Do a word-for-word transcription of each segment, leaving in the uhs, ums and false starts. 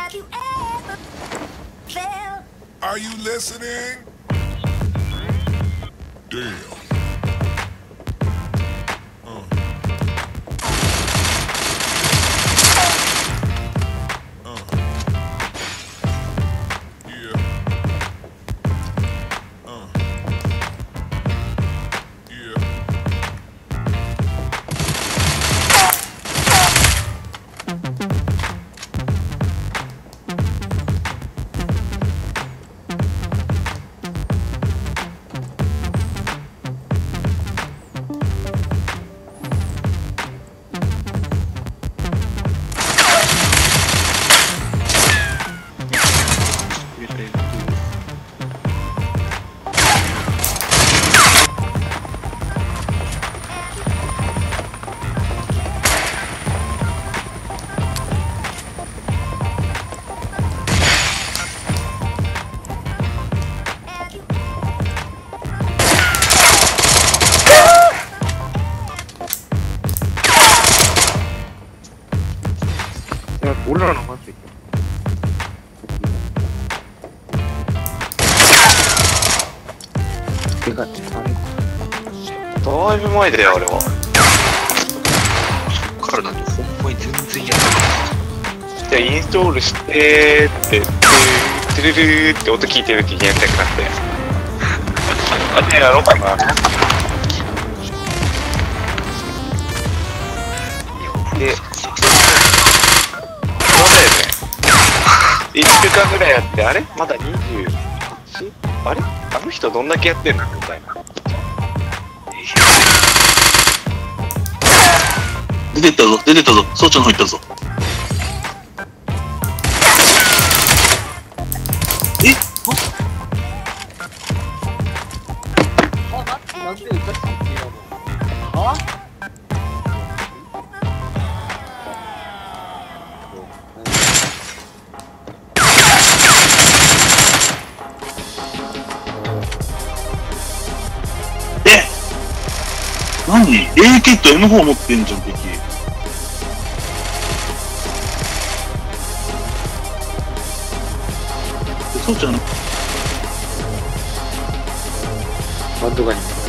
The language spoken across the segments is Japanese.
Are you listening? Damn. Uh. Uh. Yeah. Uh. Yeah. 俺らのマジででかい。 だいぶ前だよ、あれは。 そっからだとほんまに全然やじゃあインストールしてーって、トゥルルーって音聞いてる時にやりたくなって。あ、じゃあやろうかな。で、いっしゅうかんぐらいやって、あれまだにじゅういち? あれあの人どんだけやってんのみたいな。 出てったぞ、出てったぞ、総長の方行ったぞ。えあ、待って、なんで歌ってんの？は？ 何 ?エーケー と エムフォー 持ってんじゃん、敵。そうちゃんバンドガニも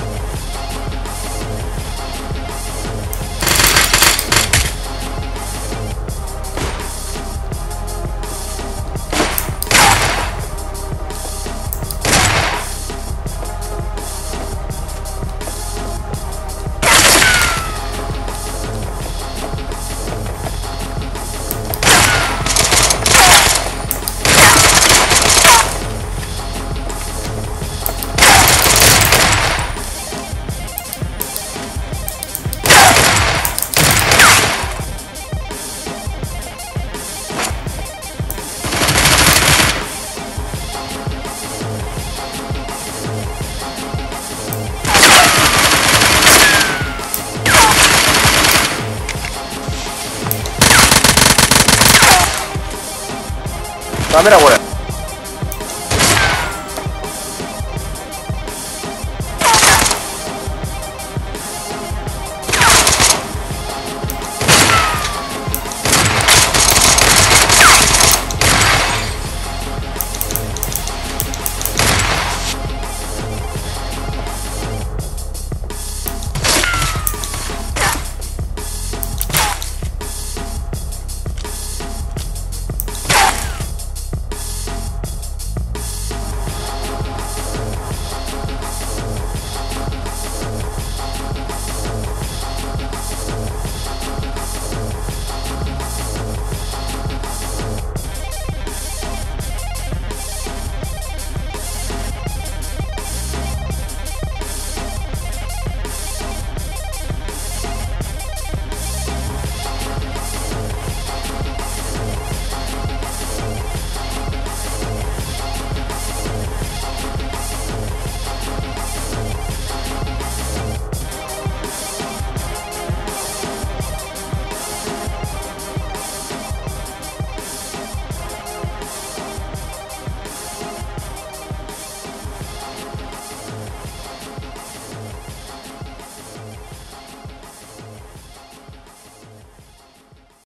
ダメだこれ。